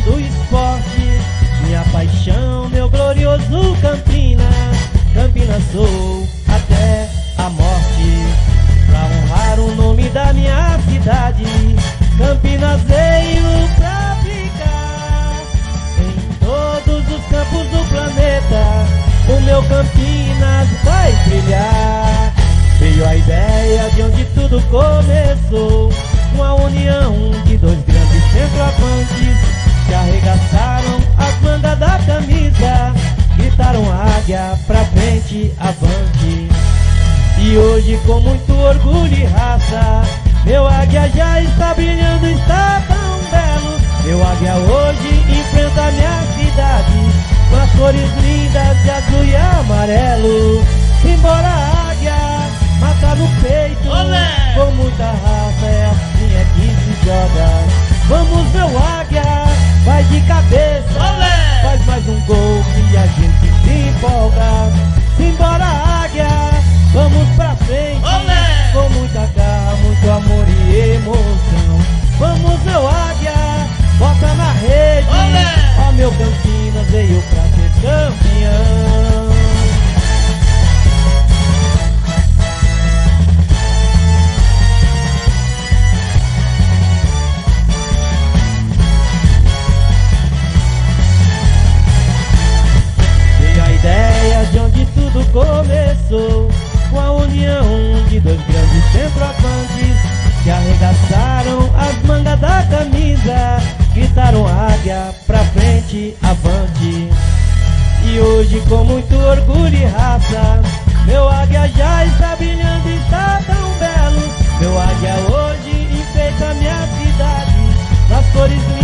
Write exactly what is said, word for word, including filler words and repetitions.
do esporte, minha paixão, meu glorioso Campinas. Campinas sou até a morte, pra honrar o nome da minha cidade. Campinas veio pra ficar em todos os campos do planeta. O meu Campinas vai brilhar. Veio a ideia de onde tudo começou, uma união de dois grandes centroavantes que arregaçaram as mangas da camisa, gritaram águia pra frente, avante. E hoje com muito orgulho e raça, meu águia já está brilhando, está tão belo. Meu águia hoje enfrenta minha cidade com as cores lindas de azul e amarelo. Embora águia, mata no peito, olé! Com muita raça, é assim é que se joga. Vamos meu águia, vai de cabeça, olé! Faz mais um gol que a gente se empolga. Simbora águia, vamos pra frente, olé! Com muita garra, muito amor e emoção. Vamos meu águia, bota na rede, olé! Ó meu Campinas veio pra ser campeão. De onde tudo começou, com a união de dois grandes centroavantes que arregaçaram as mangas da camisa, gritaram águia pra frente, avante. E hoje com muito orgulho e raça, meu águia já está brilhando, está tão belo. Meu águia hoje enfeita minha cidade nas cores